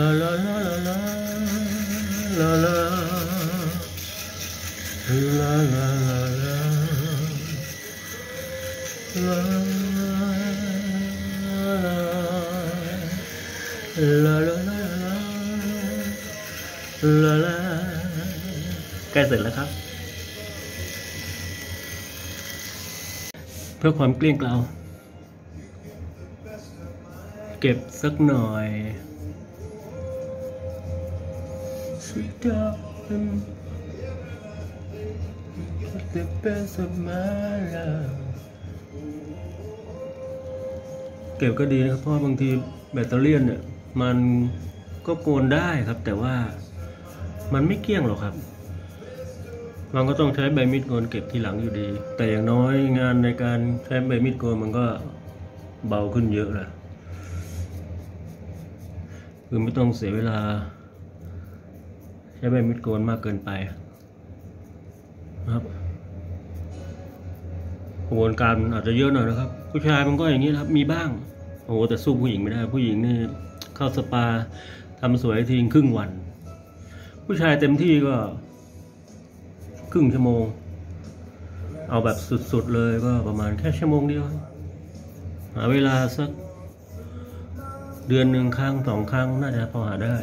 าลาลาลาลาลาลาลาลาลาลาลาลาลาลาใกล้เสร็จแล้วครับเพื่อความเกลี้ยงเกลาเก็บสักหน่อยสุดยอดThe best of my life เก็บก็ดีนะครับเพราะบางทีแบตเตอรี่เนี่ยมันก็โกนได้ครับแต่ว่ามันไม่เกลี้ยงหรอกครับมันก็ต้องใช้ใบมีดโกนเก็บทีหลังอยู่ดีแต่อย่างน้อยงานในการใช้ใบมีดโกนมันก็เบาขึ้นเยอะเลยคือไม่ต้องเสียเวลาใช้ใบมีดโกนมากเกินไปนะครับกระบวนการอาจจะเยอะหน่อยนะครับผู้ชายมันก็อย่างนี้ครับมีบ้างโอ้แต่สู้ผู้หญิงไม่ได้ผู้หญิงนี่เข้าสปาทำสวยทีครึ่งวันผู้ชายเต็มที่ก็ครึ่งชั่วโมงเอาแบบสุดๆเลยก็ประมาณแค่ชั่วโมงเดียวหาเวลาสักเดือนหนึ่งครั้ง2 ครั้งน่าจะพอหาได้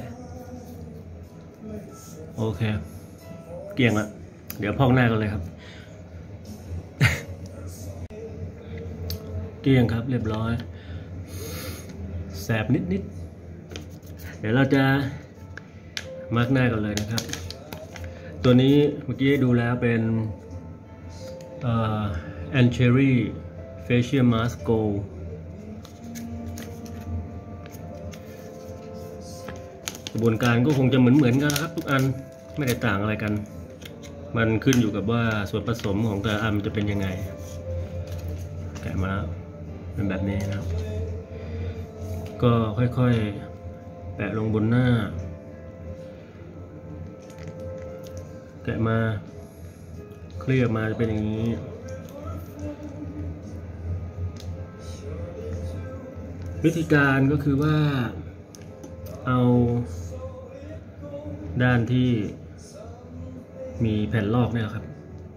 โอเคเกลี้ยงละเดี๋ยวพอกหน้ากันเลยครับ เกลี้ยงครับเรียบร้อยแสบนิดเดี๋ยวเราจะมาร์กหน้ากันเลยนะครับตัวนี้เมื่อกี้ดูแล้วเป็นAncherry Facial Mask Gold กระบวนการก็คงจะเหมือนกันนะครับทุกอันไม่ได้ต่างอะไรกันมันขึ้นอยู่กับว่าส่วนผสมของแต่ละอันจะเป็นยังไงแกะมาแล้วเป็นแบบนี้นะครับก็ค่อยๆแปะลงบนหน้าแกะมาเคลียร์มาจะเป็นอย่างนี้วิธีการก็คือว่าเอาด้านที่มีแผ่นลอกเนี่ยครับ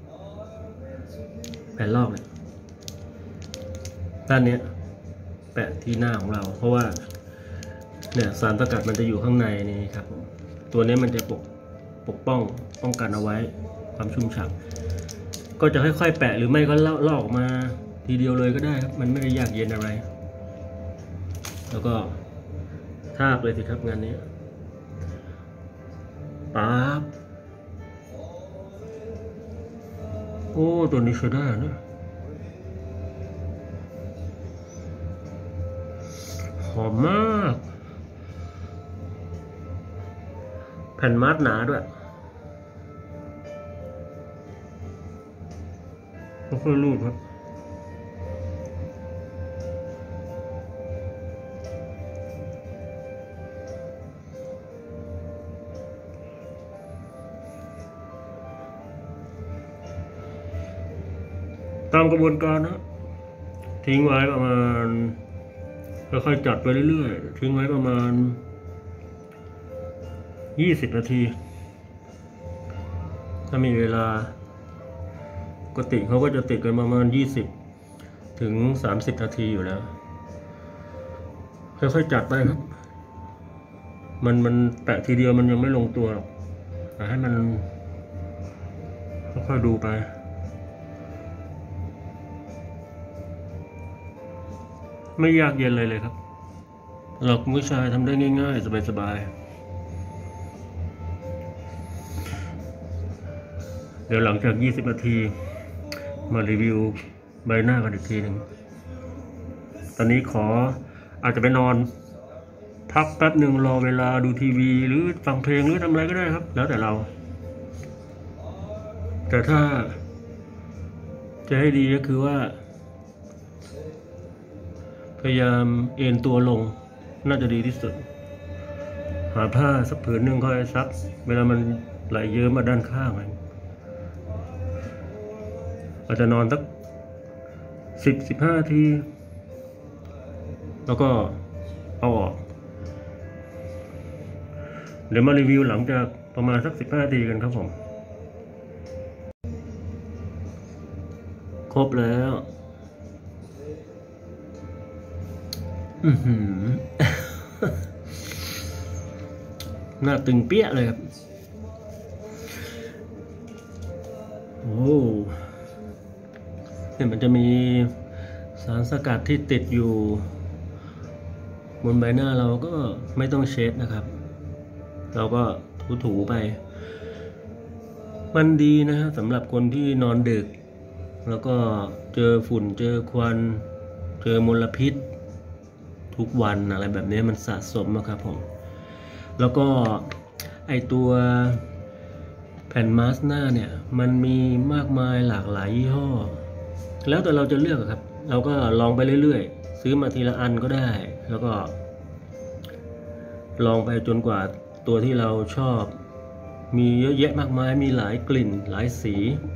แผ่นลอกเนี่ยด้านนี้แปะที่หน้าของเราเพราะว่าเนี่ยสารสกัดมันจะอยู่ข้างในนี่ครับตัวนี้มันจะปกปกป้องกันเอาไว้ความชุ่มฉ่ำก็จะค่อยๆแปะหรือไม่ก็ลอกออกมาทีเดียวเลยก็ได้ครับมันไม่ได้ยากเย็นอะไรแล้วก็ทาบเลยสิครับงานนี้ปั๊บโอ้ตัวนี้ใช้ได้นะหอมมากแผ่นมาสก์หนาด้วยค่อยๆรูดครับตามกระบวนการนะทิ้งไว้ประมาณค่อยๆจัดไปเรื่อยๆทิ้งไว้ประมาณ20 นาทีถ้ามีเวลาปกติเขาก็จะติดกันประมาณ20 ถึง 30 นาทีอยู่แล้วค่อยๆจัดไปครับมันแปะทีเดียวมันยังไม่ลงตัวหรอกแต่ให้มันค่อยๆดูไปไม่ยากเย็นเลยครับเราผู้ชายทำได้ง่ายๆสบายๆเดี๋ยวหลังจาก20 นาทีมารีวิวใบหน้ากันอีกทีหนึ่งตอนนี้อาจจะไปนอนพักแป๊บหนึ่งรอเวลาดูทีวีหรือฟังเพลงหรือทำอะไรก็ได้ครับแล้วแต่เราแต่ถ้าจะให้ดีก็คือว่าพยายามเอนตัวลงน่าจะดีที่สุดหาผ้าสักผืนหนึ่งค่อยซักเวลามันไหลเยิ้มมาด้านข้างอาจจะนอนสัก10-15 นาทีแล้วก็เอาออกเดี๋ยวมารีวิวหลังจากประมาณสัก15 นาทีกันครับผมครบแล้วหน้าตึงเปี้ยเลยครับโอ้เนี่ยมันจะมีสารสกัดที่ติดอยู่บนใบหน้าเราก็ไม่ต้องเช็ดนะครับเราก็ถูๆไปมันดีนะฮะสำหรับคนที่นอนดึกแล้วก็เจอฝุ่นเจอควันเจอมลพิษทุกวันอะไรแบบนี้มันสะสมนะครับผมแล้วก็ไอตัวแผ่นมาสก์หน้าเนี่ยมันมีมากมายหลากหลายยี่ห้อแล้วแต่เราจะเลือกครับเราก็ลองไปเรื่อยๆซื้อมาทีละอันก็ได้แล้วก็ลองไปจนกว่าตัวที่เราชอบมีเยอะแยะมากมายมีหลายกลิ่นหลายสี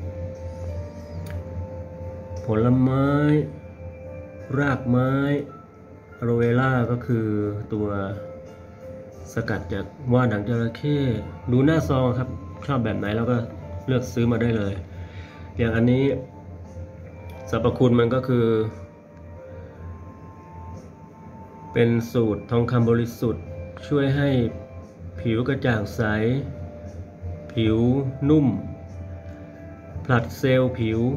ผลไม้รากไม้อะโลเวล่าก็คือตัวสกัดจากว่านหนังจระเข้ดูหน้าซองครับชอบแบบไหนเราก็เลือกซื้อมาได้เลยอย่างอันนี้สรรพคุณมันก็คือเป็นสูตรทองคำบริสุทธิ์ช่วยให้ผิวกระจ่างใสผิวนุ่มผลัดเซลล์ผิว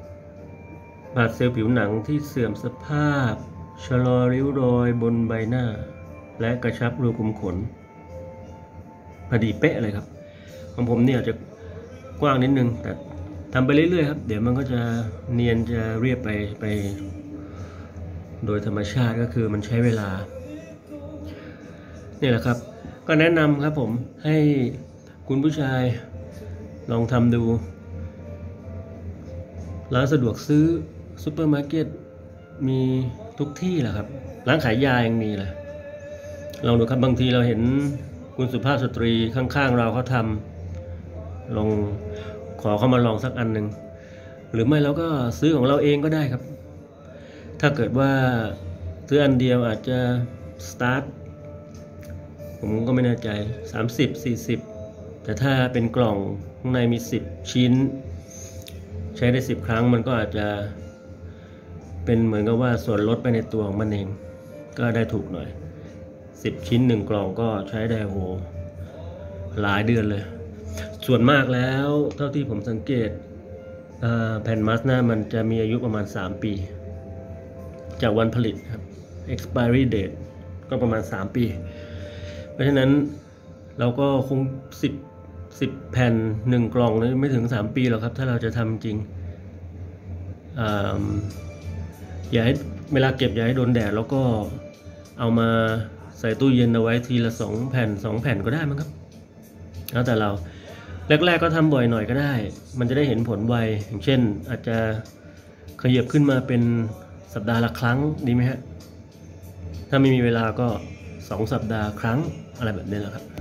หนังที่เสื่อมสภาพชะลอริ้วรอยบนใบหน้าและกระชับรูขุมขนพอดีเป๊ะเลยครับของผมเนี่ยจะกว้างนิดนึงแต่ทำไปเรื่อยๆครับเดี๋ยวมันก็จะเนียนจะเรียบไปโดยธรรมชาติก็คือมันใช้เวลานี่แหละครับก็แนะนำครับผมให้คุณผู้ชายลองทำดูร้านสะดวกซื้อซุปเปอร์มาร์เก็ตมีทุกที่แหละครับร้านขายยายังมีเลยลองดูครับบางทีเราเห็นคุณสุภาพสตรีข้างๆเราเขาทำลองขอเข้ามาลองสักอันหนึ่งหรือไม่เราก็ซื้อของเราเองก็ได้ครับถ้าเกิดว่าซื้ออันเดียวอาจจะสตาร์ทผมก็ไม่แน่ใจ30-40แต่ถ้าเป็นกล่องข้างในมี10 ชิ้นใช้ได้10 ครั้งมันก็อาจจะเป็นเหมือนกับว่าส่วนลดไปในตัวของมันเองก็ได้ถูกหน่อย10 ชิ้น1 กล่องก็ใช้ได้โหหลายเดือนเลยส่วนมากแล้วเท่าที่ผมสังเกตแผ่นมาสก์หน้ามันจะมีอายุประมาณ3 ปีจากวันผลิตครับ expiry date ก็ประมาณ3 ปีเพราะฉะนั้นเราก็คง10 แผ่น1 กล่องนี่ไม่ถึง3 ปีหรอกครับถ้าเราจะทำจริงอย่าให้เวลาเก็บอย่าให้โดนแดดแล้วก็เอามาใส่ตู้เย็นเอาไว้ทีละ2 แผ่น2 แผ่นก็ได้มั้งครับแล้วแต่เราแรกๆก็ทำบ่อยหน่อยก็ได้มันจะได้เห็นผลไวอย่างเช่นอาจจะขยับขึ้นมาเป็นสัปดาห์ละครั้งดีไหมฮะถ้าไม่มีเวลาก็2 สัปดาห์ครั้งอะไรแบบนี้แหละครับ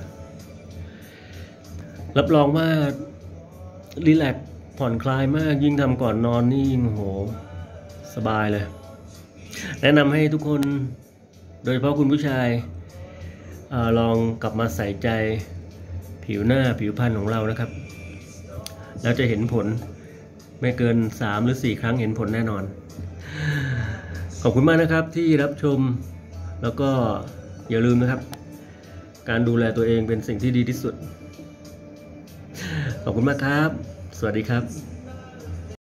รับรองว่ารีแลกซ์ผ่อนคลายมากยิ่งทำก่อนนอนนี่ยิ่งโหสบายเลยแนะนำให้ทุกคนโดยเฉพาะคุณผู้ชายลองกลับมาใส่ใจผิวหน้าผิวพรรณของเรานะครับแล้วจะเห็นผลไม่เกิน3 หรือ 4 ครั้งเห็นผลแน่นอนขอบคุณมากนะครับที่รับชมแล้วก็อย่าลืมนะครับการดูแลตัวเองเป็นสิ่งที่ดีที่สุดขอบคุณมากครับสวัสดีครับ